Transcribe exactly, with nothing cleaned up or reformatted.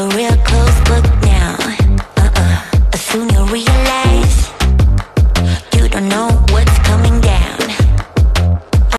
a real close book now. Uh-uh. Soon you'll realize you don't know